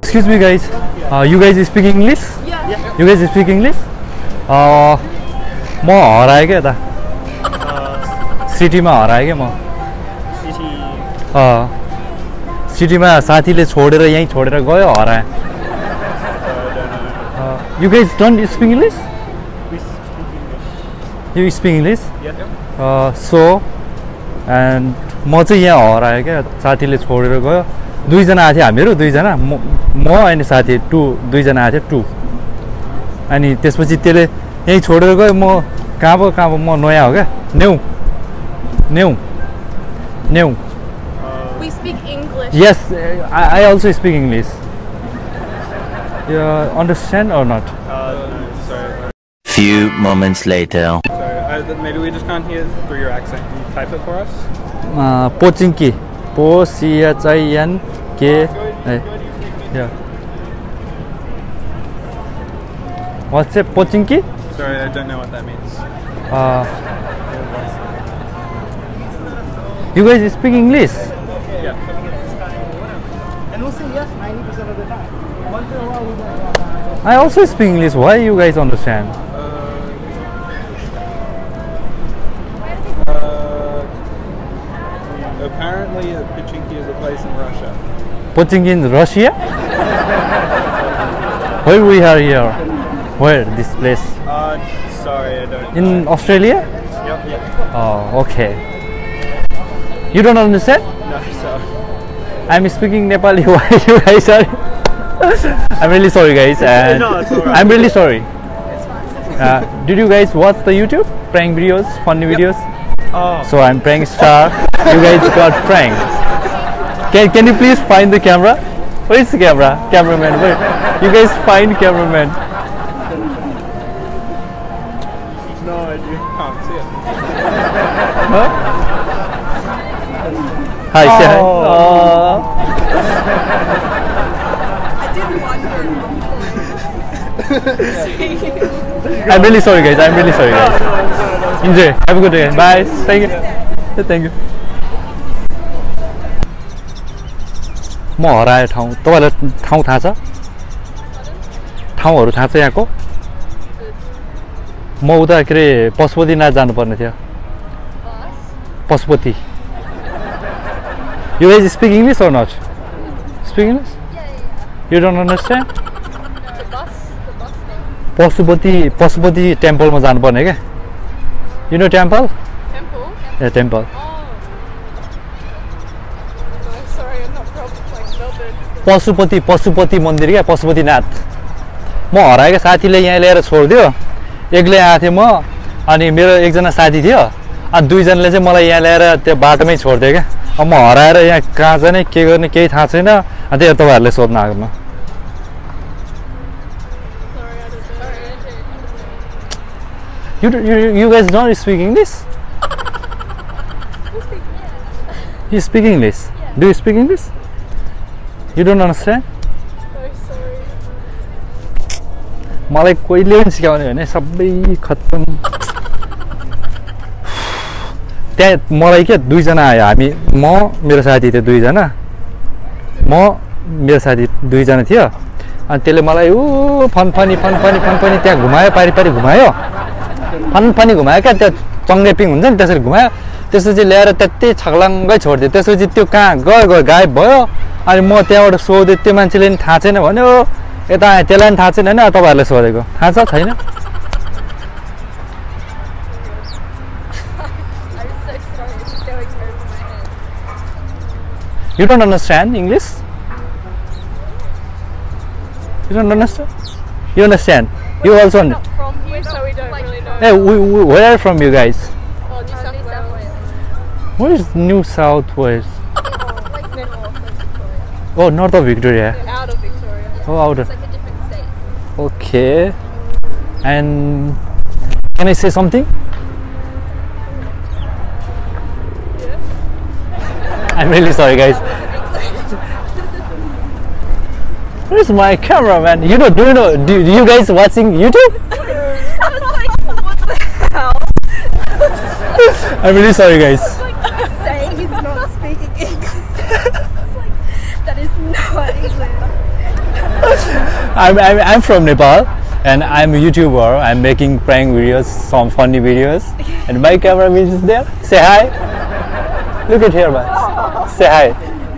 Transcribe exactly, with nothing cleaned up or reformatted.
Excuse me guys, uh, you guys speak English? Yeah. You guys speak English? Uh, म हराएँ क्या यता सिटीमा हराएँ क्या म सिटीमा साथीले छोडेर यहीँ छोडेर गयो हराएँ You guys don't speak English? We speak English. You speak English? Yeah. Uh, so and म चाहिँ यहाँ हराएँ क्या साथीले छोडेर गयो दुईजना आएको थियो हामीहरू दुईजना म म अनि साथी टु दुईजना आएको थियो टु अनि त्यसपछि त्यसले यहीँ छोडेर गयो म कहाँ पो कहाँ पो म नयाँ हो क्या new new new We speak English. Yes, I, I also speak English. You understand or not? Uh, no, sorry. Few moments later. Sorry, uh, maybe we just can't hear through your accent. Can you type it for us? Uh, Pochinki. Po C H I N K. Yeah. What's it? Pochinki? Sorry, I don't know what that means. Uh, you guys speak English? Yeah. And we'll say yes ninety percent of the time. Once in a while we don't. I also speak English. Why you guys understand? Uh, apparently, Pochinki is a place in Russia. Pochinki in Russia? Where we are here? Where this place? Uh, sorry, I don't. In know. Australia? Yep. Yep. Oh, okay. You don't understand? No, sorry. I'm speaking Nepali. Why you guys are? I'm really sorry, guys. And No, it's alright. I'm really sorry. Uh, did you guys watch the YouTube prank videos, funny videos? Oh. So I'm prank star. You guys got pranked. Can Can you please find the camera? Where is the camera? Cameraman. Where? You guys find cameraman. No, I can't see it. Huh? Hi, say hi. Oh. Aw. I did wonder. I'm really sorry, guys. I'm really sorry, guys. Enjoy. Have a good day. Bye. Thank you. Thank you. म हराए ठाउँ तपाईहरुलाई ठाउँ थाहा छ ठाउँहरु थाहा छ यहाँको म उता के रे पशुपतिनाथ जानुपर्ने थियो Pashupati You guys speak English or not? Speak English? Yeah, yeah. You don't understand? The bus, the bus name. Pashupati Pashupati टेम्पलमा जानुपर्ने के You know temple? Temple. Yeah, temple. Oh. No, sorry, I'm not from like Melbourne. Pashupati Pashupati मन्दिर क्या पशुपतिनाथ म हराएको साथीले यहाँ ल्याएर छोड्दियो एक्लै आएको थिएँ म अनि मेरो एकजना साथी थियो अनि दुईजनाले चाहिँ मलाई यहाँ ल्याएर त्यो बाटोमै छोड्दियो क्या अब म हराएर यहाँ कहाँ जाने के गर्ने केही थाहा छैन अनि त्यही तपाईहरुले सोध्न आएको म Sorry, I don't know. Sorry, I didn't understand. You, you, you guys don't speak English? We speak, yeah. You speak English? Yeah. Do you speak English? You don't understand? No, sorry. मलाई कोहीले पनि सिकाउने भने सबै खत्तम त्यहाँ मलाई के दुईजना आयो हामी म मेरो साथी थियो दुईजना म मेरो साथी दुईजना थियो अनि त्यसले मलाई ऊ फनफनी फनफनी फनफनी त्यहाँ घुमायो पारी पारी घुमायो फनफनी घुमायो क्या त्यो चङ्गेपिङ हुन्छ नि त्यसरी घुमायो त्यसपछि ल्याएर त्यति छक्लाङ्गै छोडिदियो त्यसपछि त्यो कहाँ गयो गयो गायब भयो अनि म त्यहाँबाट सोधेँ त्यो मान्छेले नि थाहा छैन भन्यो यता त्यसलाई पनि थाहा छैन होइन तपाईँहरूले सोधेको थाहा छ छैन I'm so sorry. It's going over my head. You don't understand English? You don't understand? You understand? You also We're understand? not from here, so we don't really know. Hey, we, we, where are from you guys? Oh, New South Wales. Where is New South Wales? It's like north of Victoria. Oh, north of Victoria. Out of Victoria. Oh, out It's of. like a different state. Okay. And can I say something? I'm really sorry, guys. Where's my cameraman? You know, do you know? Do, do you guys watching YouTube? I was like, what the hell? I'm really sorry, guys. Like, saying he's not speaking English. I was like, that is not English. I'm, I'm, I'm from Nepal and I'm a YouTuber. I'm making prank videos, some funny videos. And my cameraman is there. Say hi. Look at here, man. Say hi.